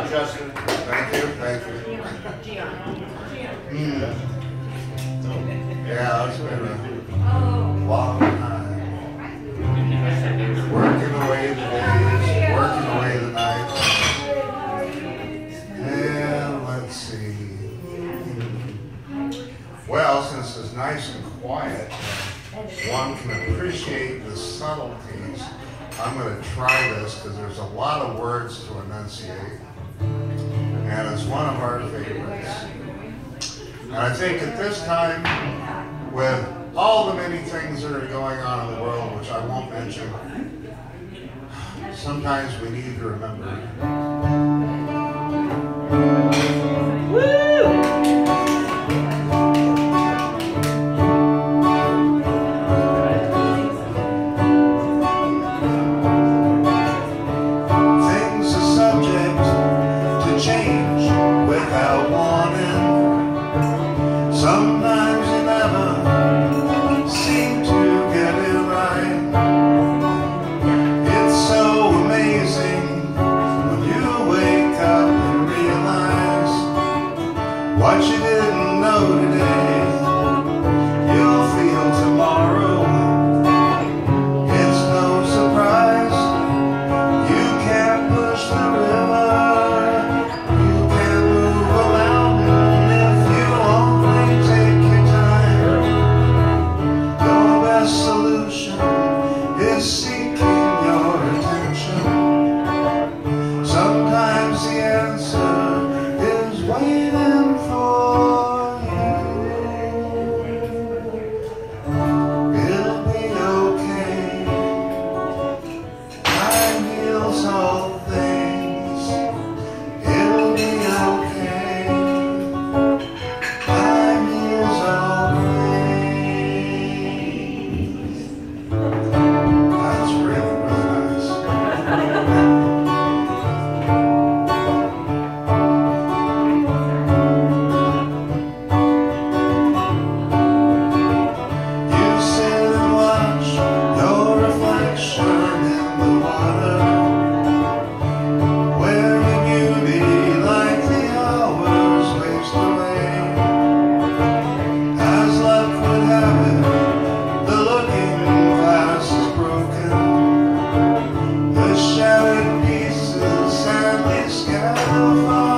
job, Justin. Thank you, thank you. Yeah, it's been a long time. Working away the days, working away the nights. And let's see. Well, since it's nice and quiet, one can appreciate the subtleties. I'm going to try this because there's a lot of words to enunciate. And it's one of our favorites. And I think at this time, with all the many things that are going on in the world, which I won't mention, sometimes we need to remember. Sometimes you never seem to get it right. It's so amazing when you wake up and realize what you didn't know today, you'll feel tomorrow. It's no surprise you can't push the river. Seeking your attention. Sometimes the answer is waiting for you. It'll be okay. Time heals all things. It'll be okay. Time heals all things. Shattered pieces sadly scattered far.